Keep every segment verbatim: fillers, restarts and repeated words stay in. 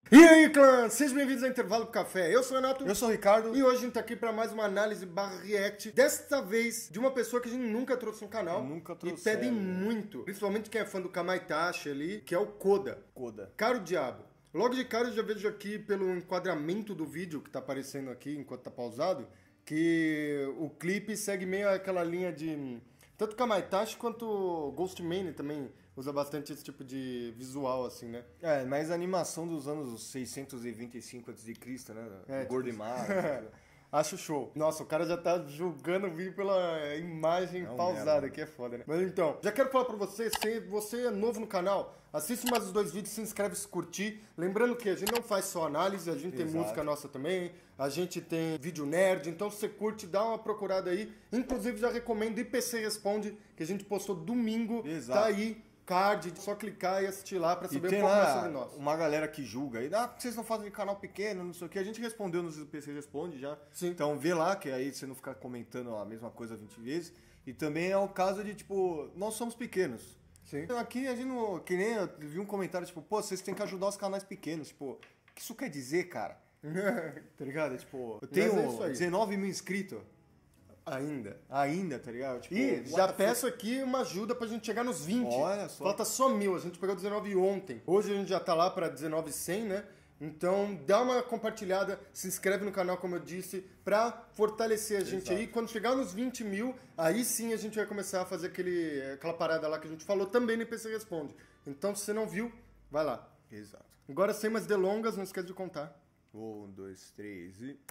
E aí, clã! Sejam bem-vindos ao Intervalo do Café. Eu sou o Renato. Eu sou o Ricardo. E hoje a gente tá aqui pra mais uma análise barra react. Desta vez, de uma pessoa que a gente nunca trouxe no canal. Nunca E trouxeram. pedem muito. Principalmente quem é fã do Kamaitachi ali, que é o Koda. Koda. Caro diabo. Logo de cara eu já vejo aqui pelo enquadramento do vídeo que tá aparecendo aqui enquanto tá pausado, que o clipe segue meio aquela linha de... Tanto Kamaitachi quanto Ghostmane também usa bastante esse tipo de visual, assim, né? É, mas a animação dos anos seiscentos e vinte e cinco antes de Cristo, né? É, o Gordo e tipo... Magro. Acho show. Nossa, o cara já tá julgando o vídeo pela imagem Não, pausada, mesmo. que é foda, né? Mas então, já quero falar pra você, se você é novo no canal, assiste mais os dois vídeos, se inscreve se curtir. Lembrando que a gente não faz só análise, a gente tem Exato. música nossa também, a gente tem vídeo nerd, então se você curte, dá uma procurada aí. Inclusive já recomendo I P C Responde, que a gente postou domingo, Exato. tá aí. Card, só clicar e assistir lá pra E saber um tem pouco mais lá sobre nós. uma galera que julga aí, ah, por que vocês não fazem canal pequeno, não sei o que. A gente respondeu nos P C Responde já. Sim. Então vê lá, que aí você não fica comentando a mesma coisa vinte vezes. E também é o caso de, tipo, nós somos pequenos. Sim. Aqui a gente não. Que nem eu vi um comentário, tipo, pô, vocês têm que ajudar os canais pequenos. Tipo, o que isso quer dizer, cara? Tá ligado? Tipo, eu tenho é isso aí. dezenove mil inscritos. Ainda. Ainda, tá ligado? Tipo, E what já the peço aqui uma ajuda pra gente chegar nos vinte. Olha só. Falta só mil, a gente pegou dezenove ontem. Hoje a gente já tá lá pra dezenove cem, né? Então dá uma compartilhada, se inscreve no canal, como eu disse, pra fortalecer a gente Exato. aí. Quando chegar nos vinte mil, aí sim a gente vai começar a fazer aquele, aquela parada lá que a gente falou também no I P C Responde. Então se você não viu, vai lá. Exato. Agora sem mais delongas, não esquece de contar. Um, dois, três e.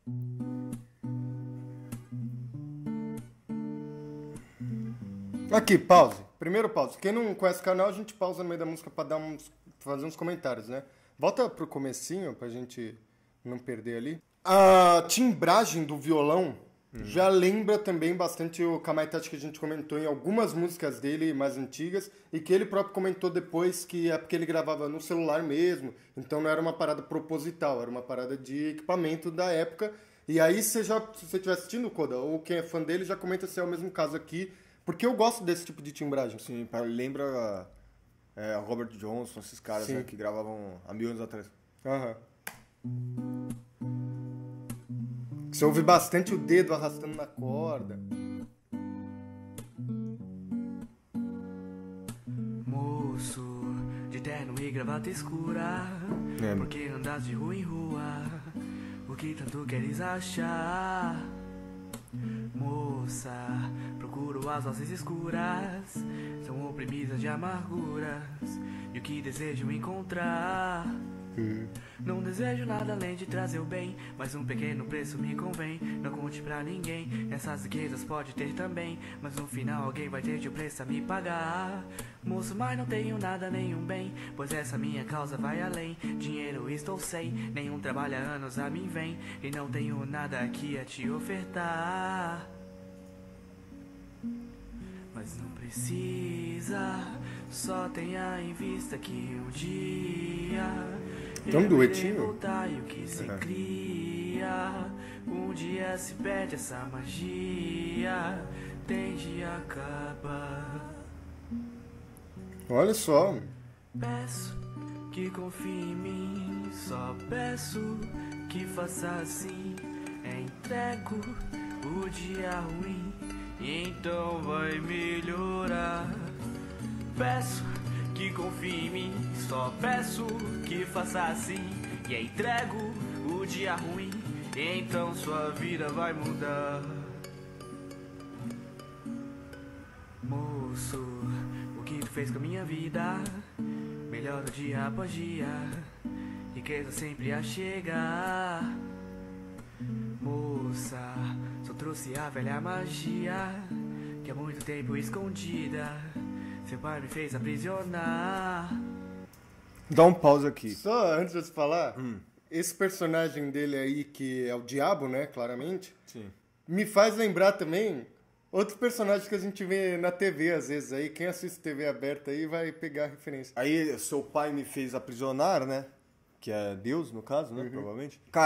Aqui, pause. Primeiro pause. Quem não conhece o canal, a gente pausa no meio da música pra dar uns, fazer uns comentários, né? Volta pro comecinho pra gente não perder ali. A timbragem do violão hum. já lembra também bastante o Kamaitachi que a gente comentou em algumas músicas dele mais antigas e que ele próprio comentou depois que é porque ele gravava no celular mesmo, então não era uma parada proposital, era uma parada de equipamento da época. E aí, você já, se você estiver assistindo o Koda ou quem é fã dele, já comenta se é o mesmo caso aqui. Porque eu gosto desse tipo de timbragem. Sim, lembra é, Robert Johnson, esses caras né, que gravavam há mil anos atrás. Aham. Você ouve bastante o dedo arrastando na corda. Moço, de terno e gravata escura, É. porque andas de rua em rua, o que tanto queres achar? Moça, procuro as vozes escuras, são oprimidas de amarguras, e o que desejo encontrar? Hum. Não desejo nada além de trazer o bem, mas um pequeno preço me convém. Não conte pra ninguém, essas riquezas pode ter também, mas no final alguém vai ter de preço a me pagar. Moço, mas não tenho nada, nenhum bem, pois essa minha causa vai além. Dinheiro estou sem, nenhum trabalho há anos a mim vem, e não tenho nada aqui a te ofertar. Mas não precisa, só tenha em vista que um dia Tem um duetinho? voltar e o que se cria, um dia se perde essa magia, tem de acabar. Olha só. Peço que confie em mim, só peço que faça assim. Entrego o dia ruim, então vai melhorar. Peço que confie em mim, só peço que faça assim. E entrego o dia ruim, então sua vida vai mudar. Moço, o que tu fez com a minha vida? Melhora dia após dia, riqueza sempre a chegar. Moça, só trouxe a velha magia, que há muito tempo escondida, seu pai me fez aprisionar. Dá um pause aqui. Só antes de você falar, Hum. esse personagem dele aí, que é o diabo, né, claramente, Sim. me faz lembrar também outros personagens que a gente vê na T V às vezes aí. Quem assiste T V aberta aí vai pegar a referência. Aí seu pai me fez aprisionar, né? Que é Deus, no caso, né? Uhum. Provavelmente. Cara,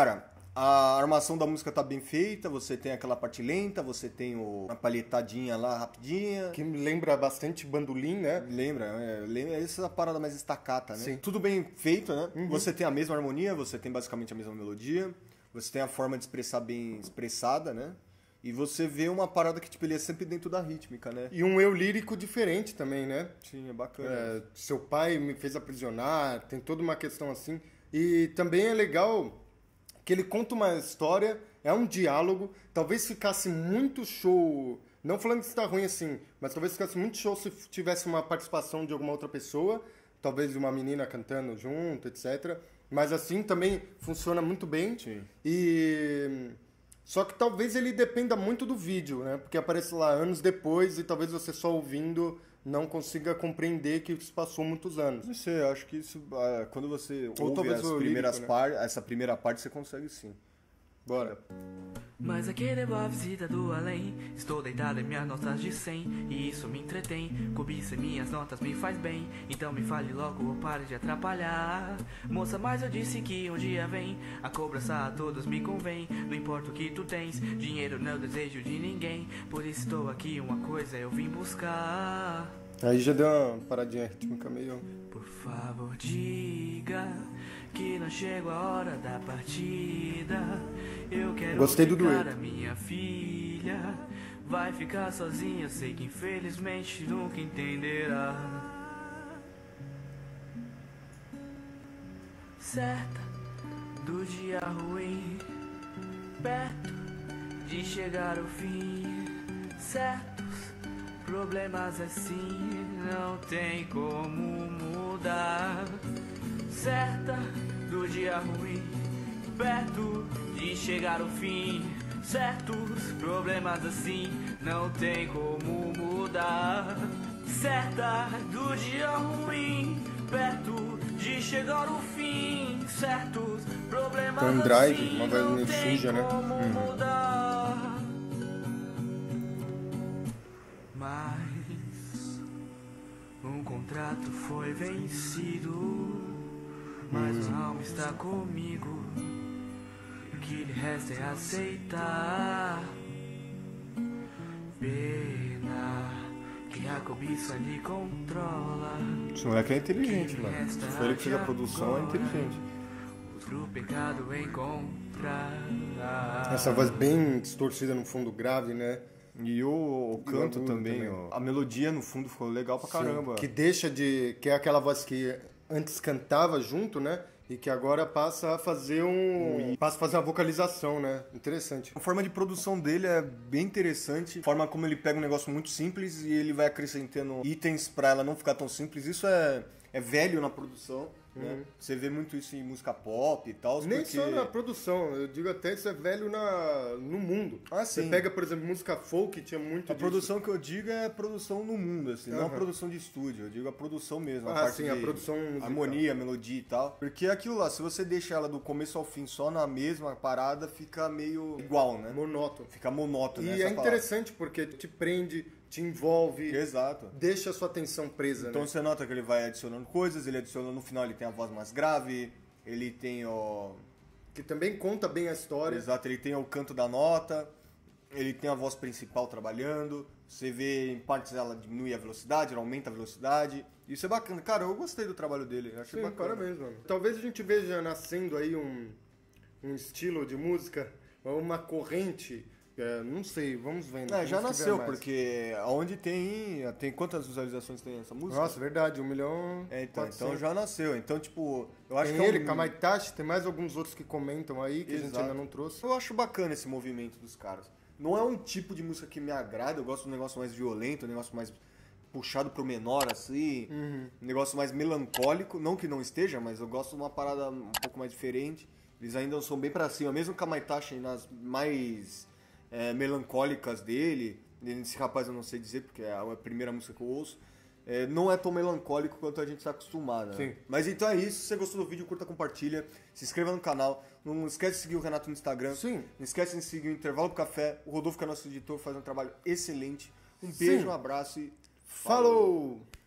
A armação da música tá bem feita, você tem aquela parte lenta, você tem o, a palhetadinha lá rapidinha. Que me lembra bastante bandolim, né? Lembra, é, lembra essa parada mais estacata, né? Sim. Tudo bem feito, né? Uhum. Você tem a mesma harmonia, você tem basicamente a mesma melodia, você tem a forma de expressar bem expressada, né? E você vê uma parada que, tipo, ele é sempre dentro da rítmica, né? E um eu lírico diferente também, né? Sim, é bacana. É, seu pai me fez aprisionar, tem toda uma questão assim. E também é legal que ele conta uma história, é um diálogo, talvez ficasse muito show, não falando que está ruim assim, mas talvez ficasse muito show se tivesse uma participação de alguma outra pessoa, talvez de uma menina cantando junto, etcétera. Mas assim também funciona muito bem. Sim. E só que talvez ele dependa muito do vídeo, né? Porque aparece lá anos depois e talvez você só ouvindo não consiga compreender que isso passou muitos anos. Não sei, eu acho que isso, ah, quando você Ou ouve talvez as o primeiras lírico, né? par- essa primeira parte, você consegue sim. Bora. Mas aqui devo a visita do além. Estou deitado em minhas notas de cem e isso me entretém. Cobiça em minhas notas me faz bem. Então me fale logo ou pare de atrapalhar. Moça, mas eu disse que um dia vem. A cobrança a todos me convém. Não importa o que tu tens, dinheiro não desejo de ninguém. Por isso estou aqui, uma coisa eu vim buscar. Aí já deu uma paradinha rítmica meio... Por favor, diga que não chegou a hora da partida. Eu quero Gostei do ficar dueto. a minha filha. Vai ficar sozinha, sei que infelizmente nunca entenderá. Certa do dia ruim, perto de chegar ao fim. Certos problemas assim não tem como mudar. Certa do dia ruim, perto de chegar ao fim. Certos problemas assim não tem como mudar. Certa do dia ruim, perto de chegar ao fim. Certos problemas Tem um drive, assim uma voz não meio tem suja, né? como Uhum. mudar. Mas um contrato foi vencido, mas a alma está comigo. O que lhe resta é aceitar. Pena que a cobiça lhe controla. Esse moleque é inteligente, mano. Se foi ele que fez a produção, é inteligente. Outro pecado encontrar. Essa voz bem distorcida no fundo grave, né? E o, o canto agudo também, também. ó. A melodia no fundo ficou legal pra caramba. Sim, que deixa de... Que é aquela voz que antes cantava junto, né? E que agora passa a fazer um... Passa a fazer uma vocalização, né? Interessante. A forma de produção dele é bem interessante. A forma como ele pega um negócio muito simples e ele vai acrescentando itens pra ela não ficar tão simples. Isso é, é velho na produção, né? Você vê muito isso em música pop e tal. Nem porque... só na produção, eu digo até isso é velho na, no mundo. Ah, Você sim. pega, por exemplo, música folk, tinha muito A disso. produção que eu digo é a produção no mundo, assim, não a Aham. produção de estúdio. Eu digo a produção mesmo, a Ah, parte sim, de a produção musical. harmonia, melodia e tal. Porque aquilo lá, se você deixa ela do começo ao fim só na mesma parada, fica meio igual, né? Monótono. Fica monótono, E essa é palavra. interessante porque te prende, te envolve, Exato. deixa a sua atenção presa, Então né? você nota que ele vai adicionando coisas, ele adiciona no final, ele tem a voz mais grave, ele tem o... Que também conta bem a história. Exato, ele tem o canto da nota, ele tem a voz principal trabalhando, você vê em partes ela diminui a velocidade, ela aumenta a velocidade. Isso é bacana. Cara, eu gostei do trabalho dele, eu achei Sim, bacana. parabéns, mano. Talvez a gente veja nascendo aí um, um estilo de música, ou uma corrente, é, não sei, vamos vendo. É, já vamos que nasceu, vier mais. porque aonde tem. Tem quantas visualizações tem essa música? Nossa, verdade, um milhão. É, então, quatrocentos. então já nasceu. Então, tipo, eu acho Tem que é ele, um... Kamaitachi, tem mais alguns outros que comentam aí, que a gente Exato. ainda não trouxe. Eu acho bacana esse movimento dos caras. Não é um tipo de música que me agrada, eu gosto de um negócio mais violento, um negócio mais puxado pro menor, assim, Uhum. um negócio mais melancólico, não que não esteja, mas eu gosto de uma parada um pouco mais diferente. Eles ainda são bem pra cima, mesmo com a Kamaitachi nas mais é, melancólicas dele, esse rapaz eu não sei dizer, porque é a primeira música que eu ouço, é, não é tão melancólico quanto a gente está acostumado. Né? Sim. Mas então é isso, se você gostou do vídeo, curta, compartilha, se inscreva no canal, não esquece de seguir o Renato no Instagram, Sim. não esquece de seguir o Intervalo do Café, o Rodolfo que é nosso editor, faz um trabalho excelente. Um beijo, Sim. um abraço e Falou!